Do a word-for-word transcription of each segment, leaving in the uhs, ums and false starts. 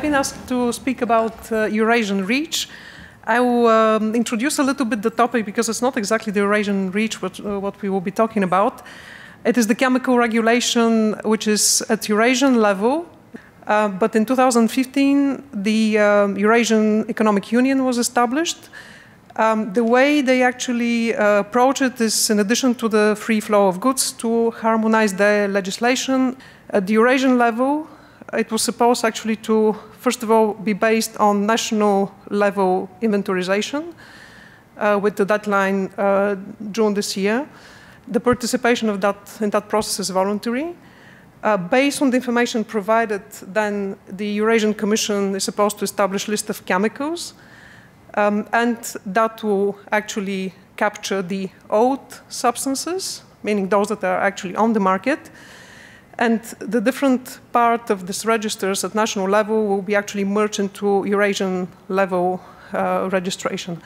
been asked to speak about uh, Eurasian REACH. I will um, introduce a little bit the topic because it's not exactly the Eurasian REACH what, uh, what we will be talking about. It is the chemical regulation which is at Eurasian level. Uh, but in two thousand fifteen, the um, Eurasian Economic Union was established. Um, the way they actually uh, approach it is, in addition to the free flow of goods, to harmonize the legislation at the Eurasian level. It was supposed actually to, first of all, be based on national level inventorization uh, with the deadline uh, June this year. The participation of that in that process is voluntary. Uh, based on the information provided, then the Eurasian Commission is supposed to establish a list of chemicals, um, and that will actually capture the old substances, meaning those that are actually on the market. And the different part of these registers at national level will be actually merged into Eurasian level uh, registration.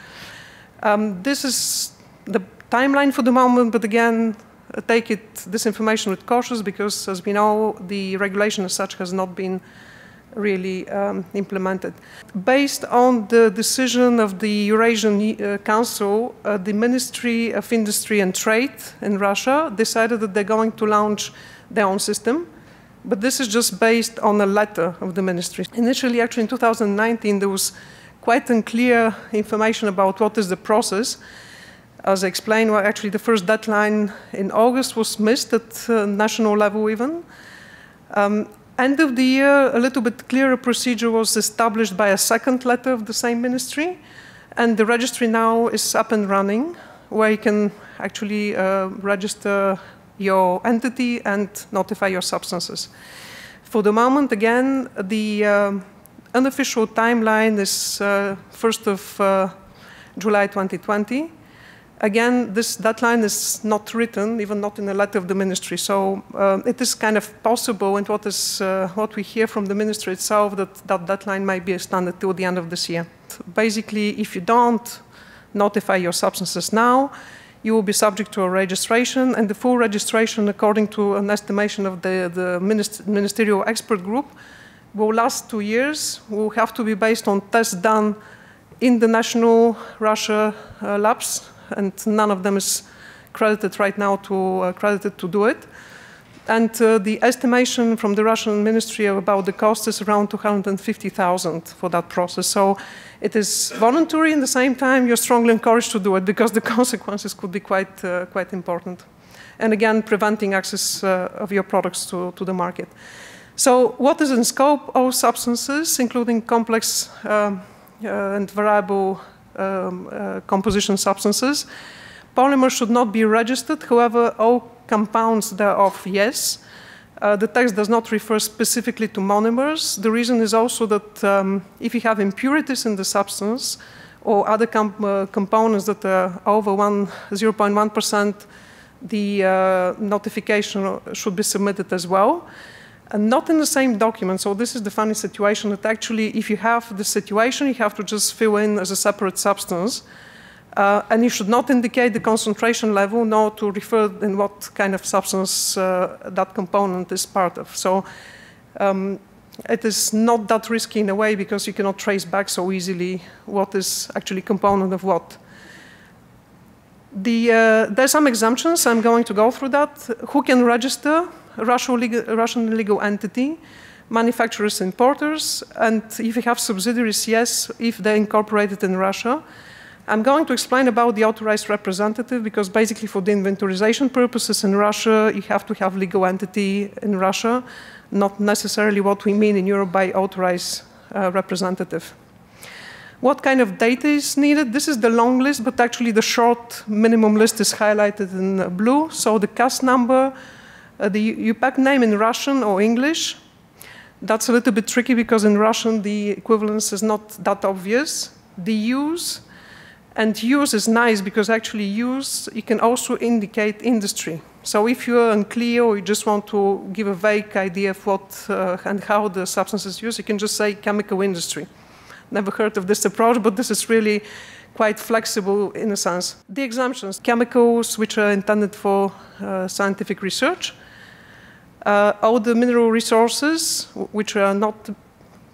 Um, this is the timeline for the moment, but again, uh, take it, this information with caution because, as we know, the regulation as such has not been really um, implemented. Based on the decision of the Eurasian uh, Council, uh, the Ministry of Industry and Trade in Russia decided that they're going to launch their own system, but this is just based on a letter of the ministry. Initially, actually in two thousand nineteen, there was quite unclear information about what is the process. As I explained, well, actually the first deadline in August was missed at uh, national level even. Um, end of the year, a little bit clearer procedure was established by a second letter of the same ministry, and the registry now is up and running, where you can actually uh, register your entity and notify your substances. For the moment, again, the um, unofficial timeline is uh, first of uh, July twenty twenty. Again, this deadline is not written, even not in a letter of the ministry. So uh, it is kind of possible, and what is uh, what we hear from the ministry itself, that that deadline might be extended till the end of this year. Basically, if you don't notify your substances now, you will be subject to a registration, and the full registration, according to an estimation of the, the minist ministerial expert group, will last two years, will have to be based on tests done in the national Russia uh, labs, and none of them is credited right now to, uh, credited to do it. And uh, the estimation from the Russian ministry about the cost is around two hundred fifty thousand for that process. So it is voluntary. At the same time, you're strongly encouraged to do it because the consequences could be quite, uh, quite important. And again, preventing access uh, of your products to, to the market. So what is in scope? All substances, including complex um, uh, and variable um, uh, composition substances. Polymers should not be registered. However, all compounds thereof, yes. Uh, the text does not refer specifically to monomers. The reason is also that um, if you have impurities in the substance or other com uh, components that are over zero point one percent, the uh, notification should be submitted as well. And not in the same document. So this is the funny situation that actually, if you have the situation, you have to just fill in as a separate substance. Uh, and you should not indicate the concentration level, nor to refer in what kind of substance uh, that component is part of. So um, it is not that risky in a way because you cannot trace back so easily what is actually component of what. The, uh, there are some exemptions. I'm going to go through that. Who can register? Russian legal, Russian legal entity, manufacturers, importers, and if you have subsidiaries, yes, if they're incorporated in Russia. I'm going to explain about the authorized representative because basically for the inventorization purposes in Russia, you have to have legal entity in Russia, not necessarily what we mean in Europe by authorized uh, representative. What kind of data is needed? This is the long list, but actually the short minimum list is highlighted in blue. So the C A S number, uh, the E P P A name in Russian or English. That's a little bit tricky because in Russian the equivalence is not that obvious. The use. And use is nice because actually use, you can also indicate industry. So if you're unclear or you just want to give a vague idea of what uh, and how the substance is used, you can just say chemical industry. Never heard of this approach, but this is really quite flexible in a sense. The exemptions, chemicals which are intended for uh, scientific research, uh, all the mineral resources which are not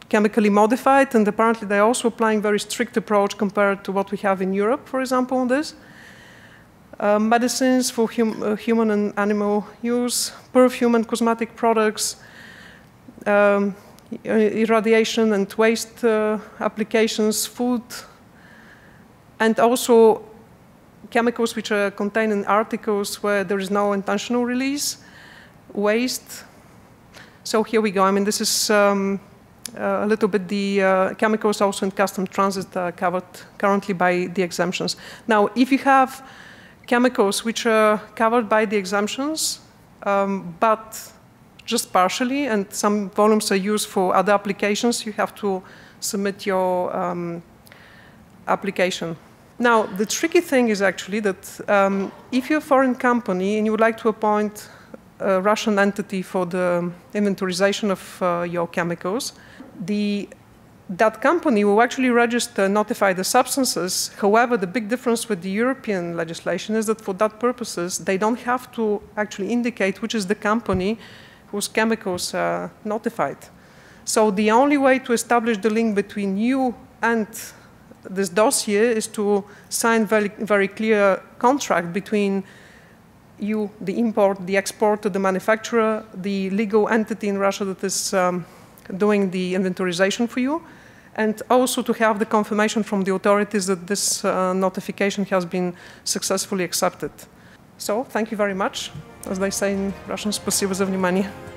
chemically modified, and apparently they're also applying very strict approach compared to what we have in Europe, for example, on this. Uh, medicines for hum uh, human and animal use, perfume and cosmetic products, um, irradiation and waste uh, applications, food, and also chemicals which are contained in articles where there is no intentional release, waste. So here we go. I mean, this is um, uh, a little bit the uh, chemicals also in custom transit uh, covered currently by the exemptions. Now, if you have chemicals which are covered by the exemptions, um, but just partially, and some volumes are used for other applications, you have to submit your um, application. Now, the tricky thing is actually that um, if you're a foreign company and you would like to appoint a Russian entity for the inventorization of uh, your chemicals, the that company will actually register, notify the substances. However, the big difference with the European legislation is that for that purposes, they don't have to actually indicate which is the company whose chemicals are notified. So the only way to establish the link between you and this dossier is to sign very, very clear contract between you, the import, the exporter, the manufacturer, the legal entity in Russia that is um, doing the inventorization for you, and also to have the confirmation from the authorities that this uh, notification has been successfully accepted. So, thank you very much. As they say in Russian, спасибо за внимание.